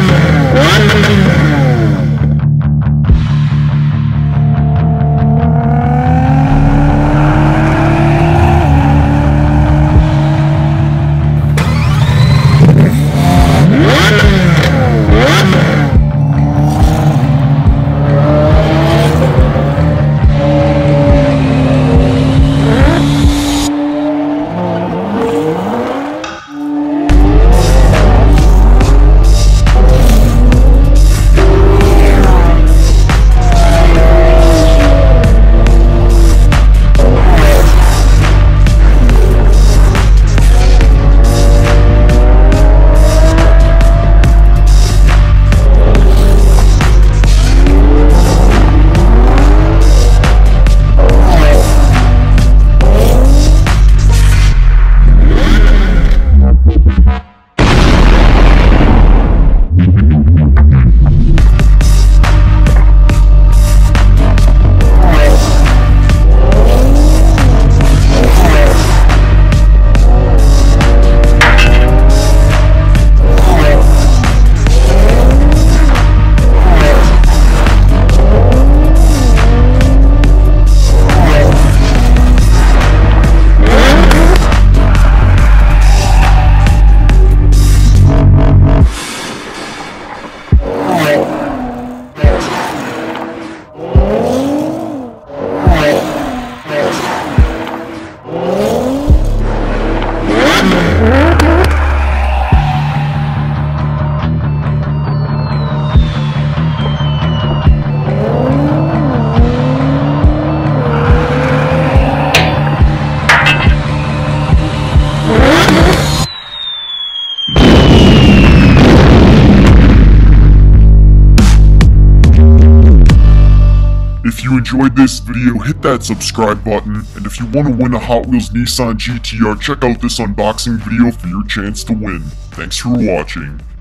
If you enjoyed this video, hit that subscribe button, and if you want to win a Hot Wheels Nissan GT-R, check out this unboxing video for your chance to win. Thanks for watching.